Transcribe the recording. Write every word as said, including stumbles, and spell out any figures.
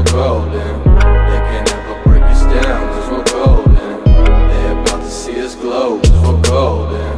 golden. They can never break us down, cause we're golden. They about to see us glow, cause we're golden.